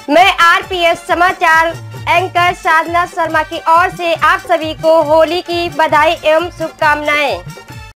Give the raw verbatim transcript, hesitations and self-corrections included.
मैं आरपीएस समाचार एंकर साधना शर्मा की ओर से आप सभी को होली की बधाई एवं शुभकामनाएं।